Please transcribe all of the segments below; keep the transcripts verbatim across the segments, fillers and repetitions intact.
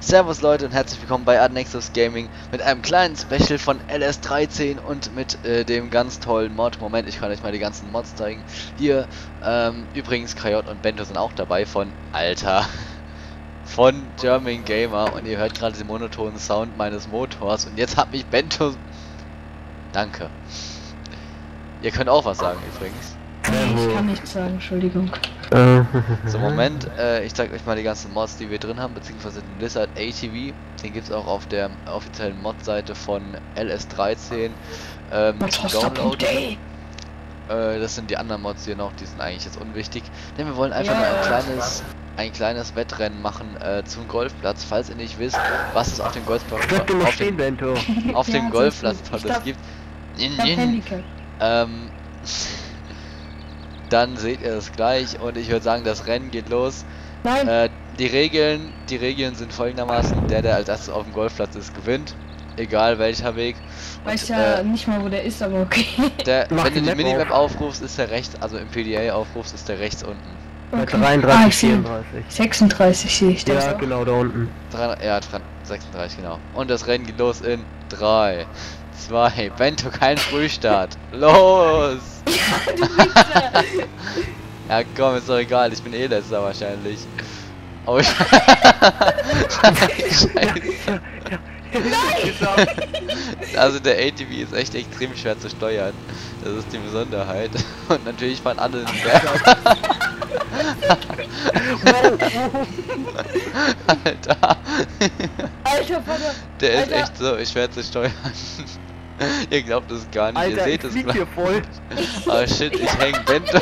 Servus Leute und herzlich willkommen bei Adnexus Gaming mit einem kleinen Special von L S dreizehn und mit äh, dem ganz tollen Mod. Moment, ich kann euch mal die ganzen Mods zeigen. Hier, ähm, übrigens K J und Bento sind auch dabei von Alter, von German Gamer, und ihr hört gerade den monotonen Sound meines Motors und jetzt hat mich Bento... Danke. Ihr könnt auch was sagen übrigens. Nee, ich kann nichts sagen, Entschuldigung. So, Moment, äh, ich zeige euch mal die ganzen Mods, die wir drin haben, beziehungsweise den Lizard A T V. Den gibt es auch auf der offiziellen Mod-Seite von L S dreizehn ähm, zum Download. Äh, das sind die anderen Mods hier noch, die sind eigentlich jetzt unwichtig. Denn wir wollen einfach ja. nur ein kleines ein kleines Wettrennen machen äh, zum Golfplatz. Falls ihr nicht wisst, was es auf dem Golfplatz auf dem, Bento. auf dem Ja, Golfplatz ich Tolles darf- gibt. Ähm, Ähm, dann seht ihr das gleich und ich würde sagen, das Rennen geht los. Nein, Äh, die Regeln, die Regeln sind folgendermaßen: Der, der als erstes auf dem Golfplatz ist, gewinnt, egal welcher Weg. weiß Und, ja äh, nicht mal, wo der ist, aber okay. der, Mach wenn du die die Map Minimap auf. aufrufst, ist der rechts, also im P D A aufrufst, ist der rechts unten. okay. dreiunddreißig, Ah, ich sehe. vierunddreißig. sechsunddreißig sehe ich das Ja, auch. genau, da unten. Drei, ja, sechsunddreißig, genau. Und das Rennen geht los in drei, zwei, Bento, kein Frühstart. Los! Du Wichser. Ja, komm, ist doch egal, ich bin eh letzter wahrscheinlich. Oh, Scheiße. Also der A T V ist echt extrem schwer zu steuern. Das ist die Besonderheit. Und natürlich fahren alle den Berg. Alter. Alter, Vater. Der ist Alter. echt so schwer zu steuern. Ihr glaubt es gar nicht, Alter, ihr seht ich es flieg gleich. hier voll. Oh shit, ich häng Bento.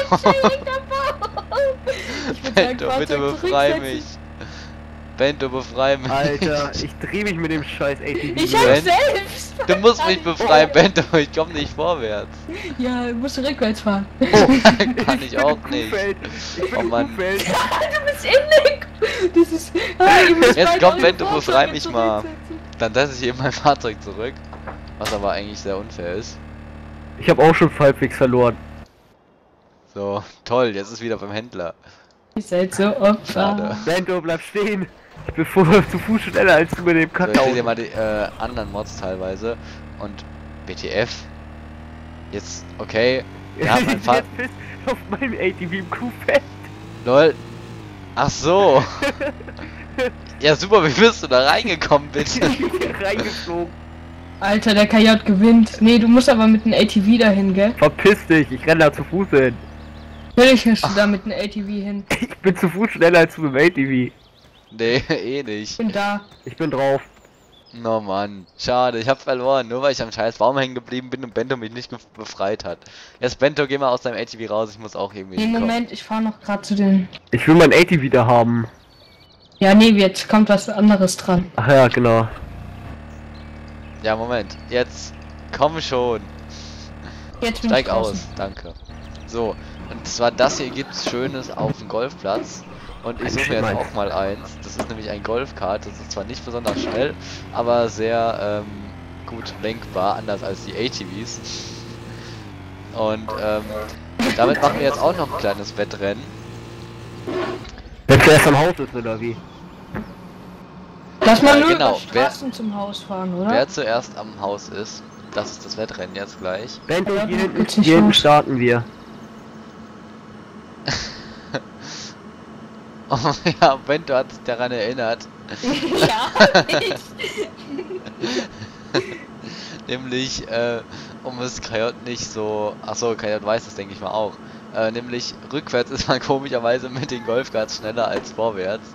Ich würd sagen, Bento, Fahrzeug bitte befrei zurücksetzen. mich. Bento, befrei mich. Alter, ich dreh mich mit dem scheiß A T V. Ich durch. hab Ben- selbst. Du musst mich befreien, Bento, ich komm nicht vorwärts. Ja, du musst rückwärts fahren. Oh, Kann ich bin auch im nicht. Kuhfeld. Ich bin Oh im Mann. Kuhfeld. Du bist innig. Das ist... Ah, ihr müsst Jetzt beide kommt eure Bento, Fahrzeuge befrei mich mal. zurücksetzen. Dann setze ich eben mein Fahrzeug zurück. Was aber eigentlich sehr unfair ist. Ich hab auch schon halbwegs verloren. So, toll, jetzt ist wieder beim Händler. Ihr seid so Opfer. Schade. Bento, bleib stehen. Ich bin vor, zu Fuß schneller als du mit dem So, ich Kakao. sehe dir mal die äh, anderen Mods teilweise. Und B T F. Jetzt, okay. Wir haben ein Fahr... Jetzt bist du auf meinem A T V im Kuhfeld. Lol. Ach so. Ja super, wie bist du da reingekommen, bitte? Ich bin hier reingeflogen. Alter, der K J gewinnt. Nee, du musst aber mit einem A T V dahin, gell? Verpiss dich, ich renne da zu Fuß hin. Natürlich hast du da mit einem A T V hin. Ich bin zu Fuß schneller als du mit dem A T V. Nee, eh nicht. Ich bin da. Ich bin drauf. No Mann, schade, ich hab verloren, nur weil ich am scheiß Baum hängen geblieben bin und Bento mich nicht befreit hat. Jetzt Bento, geh mal aus deinem A T V raus, ich muss auch irgendwie... Nee, hinkommen. Moment, ich fahr noch gerade zu den... Ich will mein A T V wieder haben. Ja, nee, jetzt kommt was anderes dran. Ach ja, genau. Ja, Moment, jetzt komm schon. Jetzt bin Steig ich aus, draußen. danke. So, und zwar das hier gibt's Schönes auf dem Golfplatz. Und ich Ein suche mir jetzt Schimmer. auch mal eins. Das ist nämlich ein Golfkart. Das ist zwar nicht besonders schnell, aber sehr ähm, gut lenkbar, anders als die A T Vs. Und ähm, damit machen wir jetzt auch noch ein kleines Wettrennen. Wenn zuerst am Haus ist, oder wie? Lass mal Ja, nur genau. über Straßen zum Haus fahren, oder? Wer zuerst am Haus ist, das ist das Wettrennen jetzt gleich. Bento, Ja, hier hinten, willst nicht hier hinten raus. starten wir. Oh ja, Bento hat sich daran erinnert. Ja, ich. Nämlich, äh, um es K J nicht so... Achso, K J weiß das, denke ich mal auch. Äh, nämlich, rückwärts ist man komischerweise mit den Golfkarts schneller als vorwärts.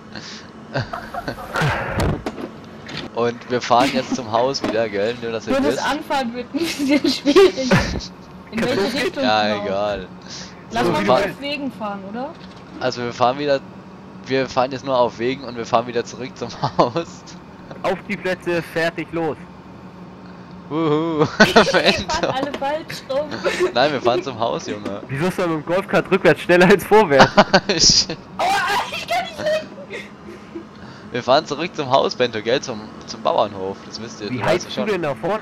Und wir fahren jetzt zum Haus wieder, gell? Nur, dass ihr Nur das wisst. Anfahren wird ein bisschen schwierig. In welche Richtung? Ja, genau? egal. Lass So, mal wir nur fahren- auf Wegen fahren, oder? Also wir fahren wieder... Wir fahren jetzt nur auf Wegen und wir fahren wieder zurück zum Haus. Auf die Plätze, fertig, los. Wuhu. Wir fahren Bento. alle falsch rum. Nein, wir fahren zum Haus, Junge. Wieso ist man mit dem Golfkart rückwärts schneller als vorwärts? Shit. Oh, ich kann nicht lenken. Wir fahren zurück zum Haus, Bento, gell? Zum, zum Bauernhof. Das wisst ihr. Wie das weißt heißt du du schon. denn davon?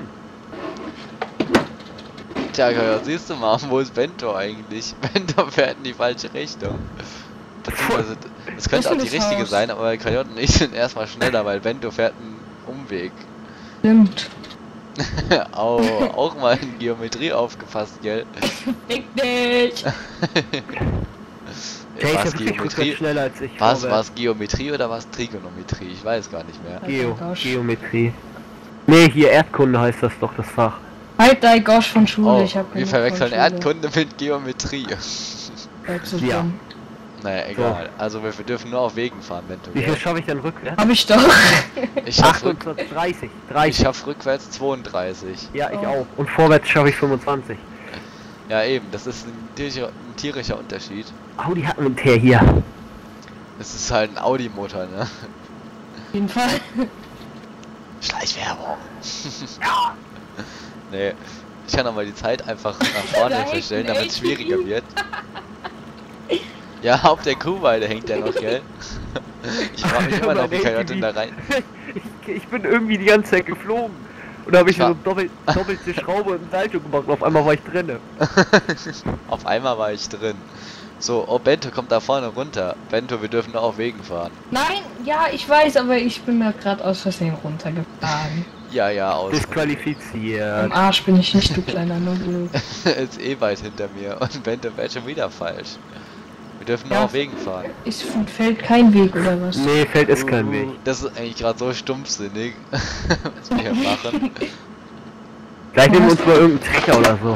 Tja, ja, siehst du mal, wo ist Bento eigentlich? Bento fährt in die falsche Richtung. Beziehungsweise, es könnte Was auch ist die das richtige Haus? sein, aber K J und ich sind erstmal schneller, weil Bento fährt einen Umweg. Stimmt. Au, auch mal in Geometrie aufgepasst, gell? Fick dich! Der ist ja Was wirklich rückwärts Geometrie? schneller als ich. Was, vorwärts. was Trigonometrie oder was Trigonometrie? Ich weiß gar nicht mehr. Geo, Gosh. Geometrie. Nee, hier Erdkunde heißt das doch, das Fach. Halt dein Gosh von Schule, Oh, ich hab wir genug verwechseln von Schule. Erdkunde mit Geometrie. Bleib so Ja. dumm. Naja, egal. Also wir dürfen nur auf Wegen fahren, Bento. Wie viel gell? schaffe ich denn rückwärts? Hab ich doch. Ich schaff, rück, achtundzwanzig, dreißig, ich dreißig. schaff rückwärts zweiunddreißig. Ja, ich Oh. auch. Und vorwärts schaffe ich fünfundzwanzig. Ja eben, das ist ein tierischer, ein tierischer Unterschied. Audi hat einen Teer hier. Es ist halt ein Audi-Motor, ne? Auf jeden Fall. Schleichwerbung. Ja. Nee, ich kann aber die Zeit einfach nach vorne Da verstellen, hängt ein damit es schwieriger A T V. wird. Ja, auf der Kuhweide hängt der noch, gell? Ich frage mich immer noch, wie K J denn da rein... Ich, ich bin irgendwie die ganze Zeit geflogen. Und da habe ich Ich war- so doppelt, doppelte Schraube und ein Salto gemacht und auf einmal war ich drinne. Auf einmal war ich drin. So, oh, Bento kommt da vorne runter. Bento, wir dürfen nur auf Wegen fahren. Nein, ja, ich weiß, aber ich bin mir gerade aus Versehen runtergefahren. Ja, ja, aus. Disqualifiziert. Am Arsch bin ich nicht, du kleiner Nubbel. Ist eh weit hinter mir und Bento fährt schon wieder falsch. Wir dürfen nur Ja. auf Wegen fahren. Ist von Feld kein Weg oder was? Nee, Feld ist kein Weg. Das ist eigentlich gerade so stumpfsinnig, was wir hier machen. Vielleicht nehmen wir uns mal irgendeinen Trecker oder so.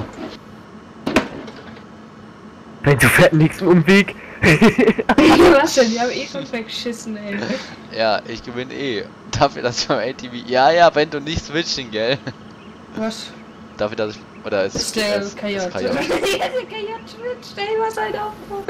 Wenn du fährt nichts im Umweg. Was denn? Die haben eh schon weggeschissen, ey. Ja, ich gewinne eh. Dafür, dass ich beim A T V... Ja, ja, Bento, nicht switchen, gell? Was? Dafür, dass ich... Oder ist Ist der ist- K J? ist K Ja, J. der K J schwitzt, stell dir was halt auf.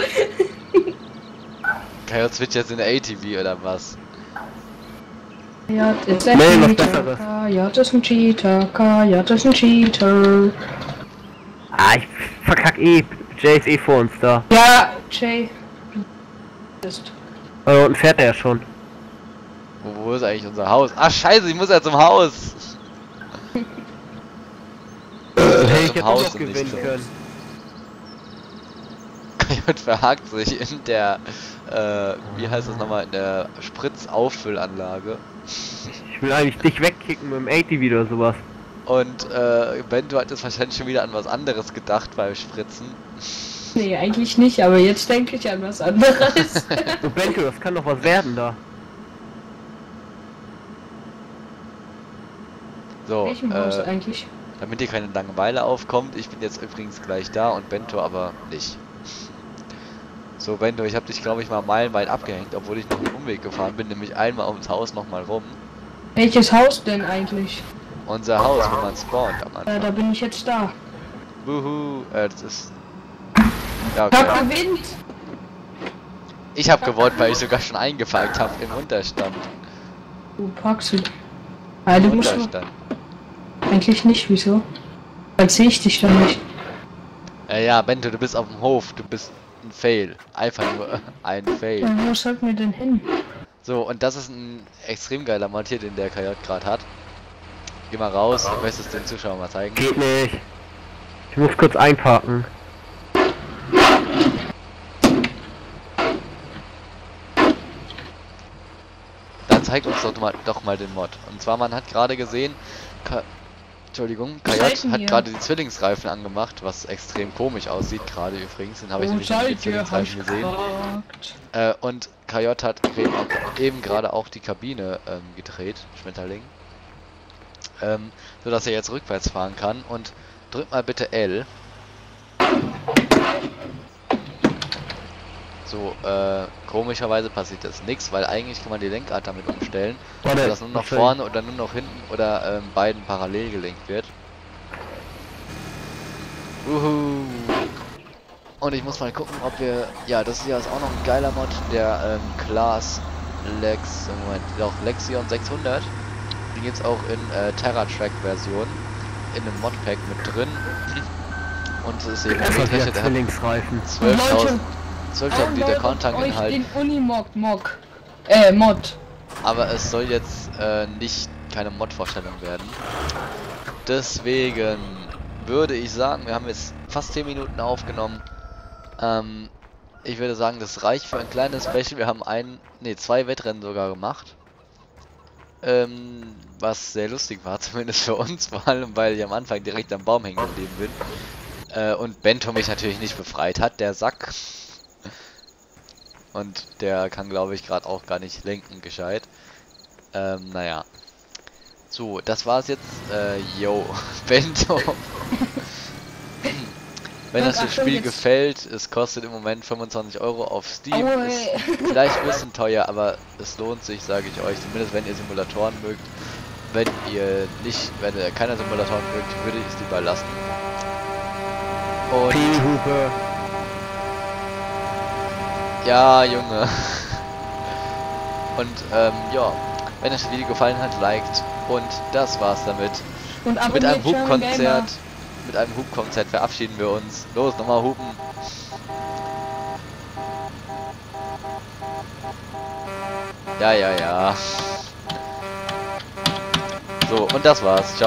K J switcht jetzt in der A T V oder was? K J ist ein Nee, was Cheater. Besseres. K J ist ein Cheater. K J ist ein Cheater. Ah, ich verkack eh. Jay ist eh vor uns da. Ja, Jay. Du bist. Äh, und fährt er ja schon. Wo, wo ist eigentlich unser Haus? Ach scheiße, ich muss ja zum Haus! Hey, zum ich hätte Haus noch und nicht gewinnen zum- können. K J verhakt sich in der, äh, wie heißt das nochmal, in der Spritzaufüllanlage. Ich will eigentlich dich wegkicken mit dem A T V oder sowas. Und, äh, Bento hat jetzt wahrscheinlich schon wieder an was anderes gedacht beim Spritzen. Nee, eigentlich nicht, aber jetzt denke ich an was anderes. So, Benko, das kann doch was werden da. So, Welchem Haus äh, eigentlich? damit hier keine Langeweile aufkommt, ich bin jetzt übrigens gleich da und Bento aber nicht. So, Bento, ich habe dich, glaube ich, mal meilenweit abgehängt, obwohl ich noch einen Umweg gefahren bin, nämlich einmal ums Haus nochmal rum. Welches Haus denn eigentlich? Unser Haus, wo man spawnt am Äh, da Anfang. bin ich jetzt da. Wuhu, äh, das ist... Ja, Ich hab okay. gewinnt! Ich habe gewonnen, weil ich sogar schon eingefallen habe im Unterstand. Du Paxel. Ah, du Im musst Unterstand. eigentlich nicht, wieso? Dann sehe ich dich doch nicht. Äh, ja, Bento, du bist auf dem Hof, du bist ein Fail. Einfach nur ein Fail. Ja, wo sollten wir denn hin? So, und das ist ein extrem geiler Mod hier, den der K J gerade hat. Geh mal raus, du möchtest den Zuschauern mal zeigen. Geht nicht. Ich muss kurz einparken. Dann zeigt uns doch mal, doch mal den Mod. Und zwar, man hat gerade gesehen, K Entschuldigung, K J Seiten hat hier. gerade die Zwillingsreifen angemacht, was extrem komisch aussieht, gerade übrigens. Den habe ich Wo nämlich noch nie die seid ihr? Hab Zwillingsreifen ich gesehen. gefragt. Äh, und K J hat eben, auch, eben gerade auch die Kabine ähm, gedreht, Schmetterling. Ähm, so dass er jetzt rückwärts fahren kann. Und drück mal bitte L. So, äh, komischerweise passiert jetzt nichts, weil eigentlich kann man die Lenkart damit umstellen, Warte, dass nur noch was soll vorne oder nur noch hinten oder ähm, beiden parallel gelenkt wird. Uhu. Und ich muss mal gucken, ob wir... Ja, das hier ist auch noch ein geiler Mod, der ähm, Class Lex... Moment, doch, Lexion sechshundert. Den gibt's auch in äh, Terra Track Version. In einem Modpack mit drin. Und es ist eben Das war eine Fläche, wieder der hat Zwillingsreifen. zwölftausend zwölftausend Liter Downloadet Content-Inhalt. euch den Unimog Mod. Äh, Mod. Aber es soll jetzt äh, nicht keine Mod-Vorstellung werden. Deswegen würde ich sagen, wir haben jetzt fast zehn Minuten aufgenommen. Ähm, ich würde sagen, das reicht für ein kleines Special. Wir haben ein, nee, zwei Wettrennen sogar gemacht. Ähm, was sehr lustig war, zumindest für uns, vor allem, weil ich am Anfang direkt am Baum hängen geblieben bin. Äh, und Bento mich natürlich nicht befreit hat, der Sack. Und der kann, glaube ich, gerade auch gar nicht lenken gescheit. Ähm, naja. So, das war's jetzt. Äh, yo, Bento. Wenn euch das Spiel gefällt, es kostet im Moment fünfundzwanzig Euro auf Steam. Aue. Ist vielleicht ein bisschen teuer, aber es lohnt sich, sage ich euch. Zumindest wenn ihr Simulatoren mögt. Wenn ihr nicht, wenn ihr keine Simulatoren mögt, würde ich es lieber lassen. Und P-Hupe. ja, Junge. Und ähm, ja, wenn euch das Video gefallen hat, liked. Und das war's damit. Und Mit einem abonniert German Hubkonzert. Gamer. Mit einem Hubkonzert verabschieden wir uns. Los, nochmal hupen. Ja, ja, ja. So, und das war's. Ciao.